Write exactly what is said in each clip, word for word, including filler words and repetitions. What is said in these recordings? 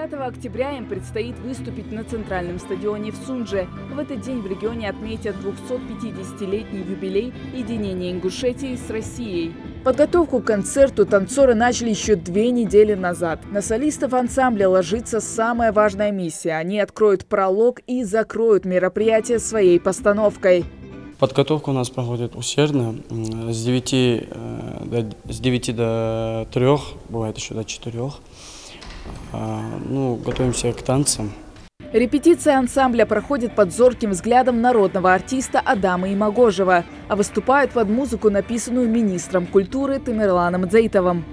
пятого октября им предстоит выступить на центральном стадионе в Сунже. В этот день в регионе отметят двухсотпятидесятилетний юбилей единения Ингушетии с Россией. Подготовку к концерту танцоры начали еще две недели назад. На солистов ансамбля ложится самая важная миссия. Они откроют пролог и закроют мероприятие своей постановкой. Подготовка у нас проходит усердно, с девяти, с девяти до трёх, бывает еще до четырёх. Ну, готовимся к танцам. Репетиция ансамбля проходит под зорким взглядом народного артиста Адама Имагожева, а выступают под музыку, написанную министром культуры Тамерланом Дзейтовым.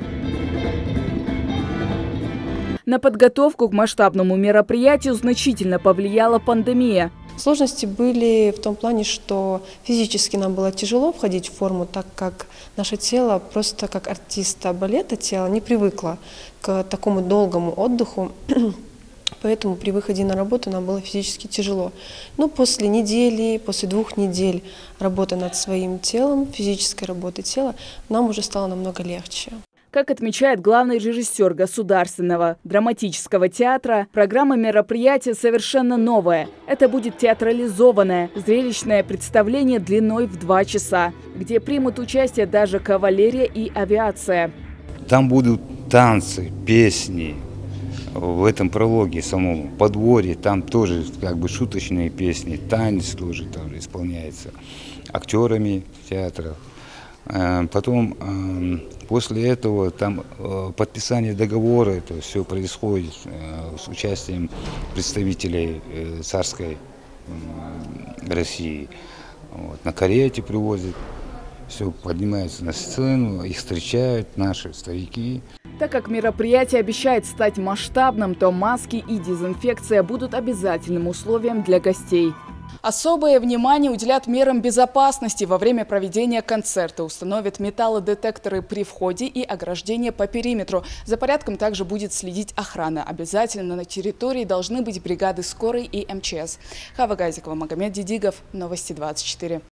На подготовку к масштабному мероприятию значительно повлияла пандемия. Сложности были в том плане, что физически нам было тяжело входить в форму, так как наше тело, просто как артиста балета, тело не привыкло к такому долгому отдыху. Поэтому при выходе на работу нам было физически тяжело. Но после недели, после двух недель работы над своим телом, физической работы тела, нам уже стало намного легче. Как отмечает главный режиссер Государственного драматического театра, программа мероприятия совершенно новая. Это будет театрализованное, зрелищное представление длиной в два часа, где примут участие даже кавалерия и авиация. Там будут танцы, песни. В этом прологе самому подворье, там тоже как бы шуточные песни, танец тоже там исполняется актерами театра. Потом после этого там подписание договора, это все происходит с участием представителей царской России. Вот. На карете привозят, все поднимается на сцену, их встречают наши старики. Так как мероприятие обещает стать масштабным, то маски и дезинфекция будут обязательным условием для гостей. Особое внимание уделят мерам безопасности во время проведения концерта. Установят металлодетекторы при входе и ограждение по периметру. За порядком также будет следить охрана. Обязательно на территории должны быть бригады скорой и эм че эс. Хава Газикова, Магомед Дидигов, Новости двадцать четыре.